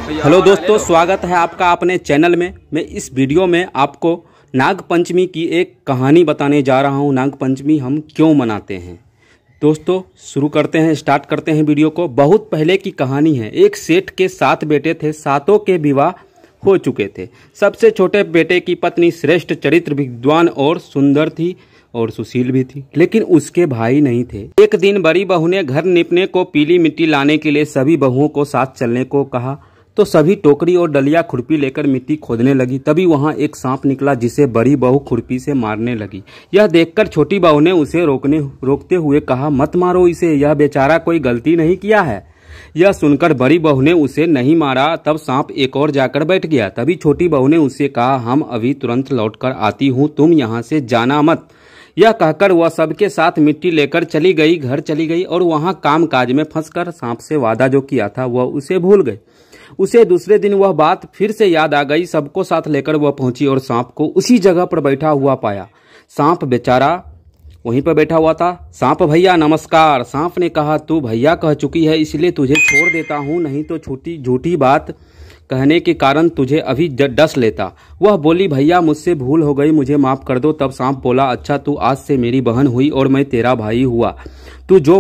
Hello दोस्तों, स्वागत है आपका अपने चैनल में। मैं इस वीडियो में आपको नाग पंचमी की एक कहानी बताने जा रहा हूं। नाग पंचमी हम क्यों मनाते हैं। दोस्तों शुरू करते हैं, स्टार्ट करते हैं वीडियो को। बहुत पहले की कहानी है। एक सेठ के 7 बेटे थे, सातों के विवाह हो चुके थे। सबसे छोटे बेटे की पत्नी श्रेष्ठ चरित्र, विद्वान और सुंदर थी और सुशील भी थी, लेकिन उसके भाई नहीं थे। एक दिन बड़ी बहू ने घर निपने को पीली मिट्टी लाने के लिए सभी बहुओं को साथ चलने को कहा, तो सभी टोकरी और डलिया खुरपी लेकर मिट्टी खोदने लगी। तभी वहां एक सांप निकला जिसे बड़ी बहू खुरपी से मारने लगी। यह देखकर छोटी बहू ने उसे रोकते हुए कहा, मत मारो इसे, यह बेचारा कोई गलती नहीं किया है। यह सुनकर बड़ी बहू ने उसे नहीं मारा। तब सांप एक और जाकर बैठ गया। तभी छोटी बहू ने उससे कहा, हम अभी तुरंत लौटकर आती हूँ, तुम यहाँ से जाना मत। यह कहकर वह सबके साथ मिट्टी लेकर चली गई, घर चली गई और वहां काम काज में फंसकर सांप से वादा जो किया था वह उसे भूल गई। उसे दूसरे दिन वह बात फिर से याद आ गई। सबको साथ लेकर वह पहुंची और सांप को उसी जगह पर बैठा हुआ पाया। सांप बेचारा वहीं पर बैठा हुआ था। सांप भैया नमस्कार। सांप ने कहा, तू भैया कह चुकी है इसलिए तुझे छोड़ देता हूँ, नहीं तो छोटी झूठी बात कहने के कारण तुझे अभी डस लेता। वह बोली, भैया मुझसे भूल हो गई, मुझे माफ कर दो। तब सांप बोला, अच्छा तू आज से मेरी बहन हुई और मैं तेरा भाई हुआ। तू जो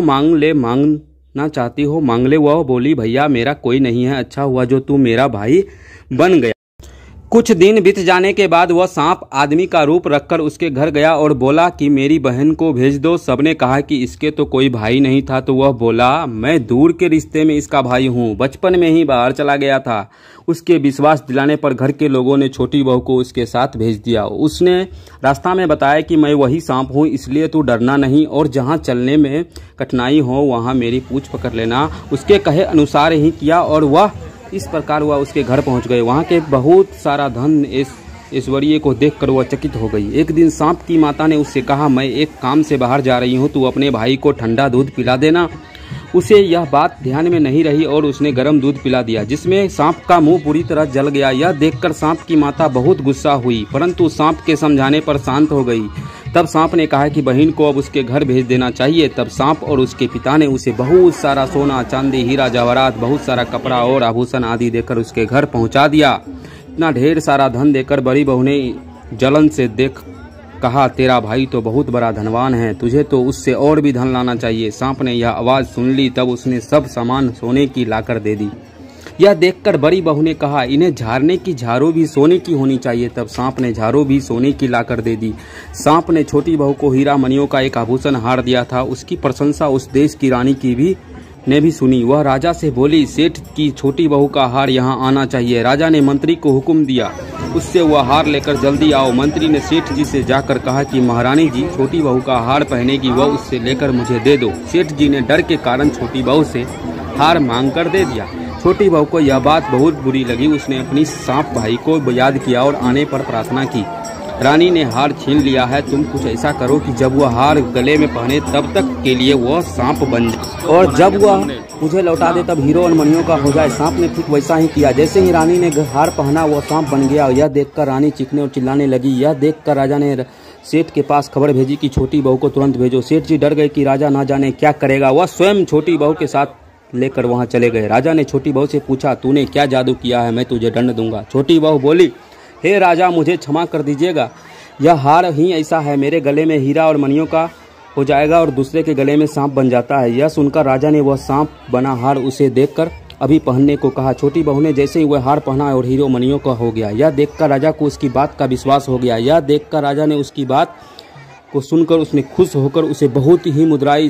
मांगना चाहती हो मांग ले। वह बोली, भैया मेरा कोई नहीं है, अच्छा हुआ जो तू मेरा भाई बन गया। कुछ दिन बीत जाने के बाद वह सांप आदमी का रूप रखकर उसके घर गया और बोला कि मेरी बहन को भेज दो। सबने कहा कि इसके तो कोई भाई नहीं था, तो वह बोला, मैं दूर के रिश्ते में इसका भाई हूँ, बचपन में ही बाहर चला गया था। उसके विश्वास दिलाने पर घर के लोगों ने छोटी बहू को उसके साथ भेज दिया। उसने रास्ता में बताया कि मैं वही सांप हूँ, इसलिए तू डरना नहीं और जहाँ चलने में कठिनाई हो वहाँ मेरी पूंछ पकड़ लेना। उसके कहे अनुसार ही किया और वह इस प्रकार वह उसके घर पहुंच गए। वहां के बहुत सारा धन ऐश्वर्य को देखकर वह चकित हो गई। एक दिन सांप की माता ने उससे कहा, मैं एक काम से बाहर जा रही हूं, तू अपने भाई को ठंडा दूध पिला देना। उसे यह बात ध्यान में नहीं रही और उसने गर्म दूध पिला दिया, जिसमें सांप का मुंह पूरी तरह जल गया। यह देखकर सांप की माता बहुत गुस्सा हुई, परंतु सांप के समझाने पर शांत हो गई। तब सांप ने कहा कि बहन को अब उसके घर भेज देना चाहिए। तब सांप और उसके पिता ने उसे बहुत सारा सोना, चांदी, हीरा जवाहरात, बहुत सारा कपड़ा और आभूषण आदि देकर उसके घर पहुंचा दिया। इतना ढेर सारा धन देकर बड़ी बहू ने जलन से देख कहा, तेरा भाई तो बहुत बड़ा धनवान है, तुझे तो उससे और भी धन लाना चाहिए। सांप ने यह आवाज सुन ली, तब उसने सब सामान सोने की लाकर दे दी। यह देखकर बड़ी बहू ने कहा, इन्हें झाड़ने की झाड़ू भी सोने की होनी चाहिए। तब सांप ने झाड़ू भी सोने की लाकर दे दी। सांप ने छोटी बहू को हीरा मणियों का एक आभूषण हार दिया था। उसकी प्रशंसा उस देश की रानी की ने भी सुनी। वह राजा से बोली, सेठ की छोटी बहू का हार यहाँ आना चाहिए। राजा ने मंत्री को हुक्म दिया, उससे वह हार लेकर जल्दी आओ। मंत्री ने सेठ जी से जाकर कहा कि महारानी जी, छोटी बहू का हार पहनेगी, वह उससे लेकर मुझे दे दो। सेठ जी ने डर के कारण छोटी बहू से हार मांग कर दे दिया। छोटी बहू को यह बात बहुत बुरी लगी। उसने अपनी सांप भाई को याद किया और आने पर प्रार्थना की, रानी ने हार छीन लिया है, तुम कुछ ऐसा करो कि जब वह हार गले में पहने तब तक के लिए वह सांप बन जाए और जब वह मुझे लौटा दे तब हीरो और मणियों का हो जाए। सांप ने ठीक वैसा ही किया। जैसे ही रानी ने हार पहना वह सांप बन गया। यह देखकर रानी चीखने और चिल्लाने लगी। यह देखकर राजा ने सेठ के पास खबर भेजी कि छोटी बहू को तुरंत भेजो। सेठ जी डर गए कि राजा ना जाने क्या करेगा। वह स्वयं छोटी बहू के साथ लेकर वहां चले गए। राजा ने छोटी बहू से पूछा, तूने क्या जादू किया है, मैं तुझे दंड दूंगा। छोटी बहू बोली, हे राजा, मुझे क्षमा कर दीजिएगा, यह हार ही ऐसा है, मेरे गले में हीरा और मणियों का हो जाएगा और दूसरे के गले में सांप बन जाता है। यह सुनकर राजा ने वह सांप बना हार उसे देखकर अभी पहनने को कहा। छोटी बहू ने जैसे ही वह हार पहना और हीरो मणियों का हो गया। यह देखकर राजा को उसकी बात का विश्वास हो गया। यह देखकर राजा ने उसकी बात को सुनकर उसने खुश होकर उसे बहुत ही मुद्राएं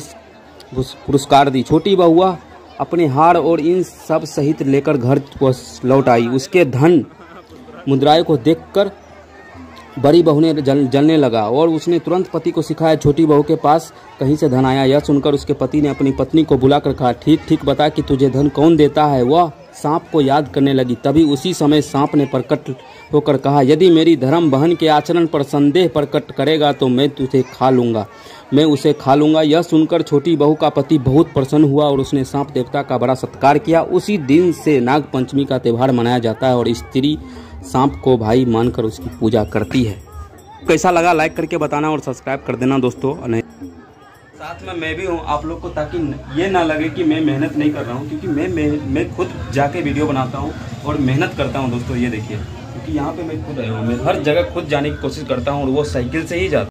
पुरस्कार दी। छोटी बहू अपने हार और इन सब सहित लेकर घर को लौट आई। उसके धन मुद्राएं को देखकर बड़ी बहू ने जलने लगा और उसने तुरंत पति को सिखाया, छोटी बहू के पास कहीं से धन आया। यह सुनकर उसके पति ने अपनी पत्नी को बुलाकर कहा, ठीक ठीक बता कि तुझे धन कौन देता है। वह सांप को याद करने लगी। तभी उसी समय सांप ने प्रकट होकर कहा, यदि मेरी धर्म बहन के आचरण पर संदेह प्रकट करेगा तो मैं तुझे खा लूंगा, मैं उसे खा लूंगा। यह सुनकर छोटी बहू का पति बहुत प्रसन्न हुआ और उसने सांप देवता का बड़ा सत्कार किया। उसी दिन से नाग पंचमी का त्यौहार मनाया जाता है और स्त्री सांप को भाई मानकर उसकी पूजा करती है। कैसा लगा लाइक करके बताना और सब्सक्राइब कर देना दोस्तों। साथ में मैं भी हूँ आप लोग को, ताकि ये ना लगे कि मैं मेहनत नहीं कर रहा हूँ, क्योंकि मैं खुद जाके वीडियो बनाता हूँ और मेहनत करता हूँ दोस्तों। ये देखिए, क्योंकि यहाँ पे मैं खुद आया हूँ, मैं हर जगह खुद जाने की कोशिश करता हूँ और वो साइकिल से ही जाता हूँ।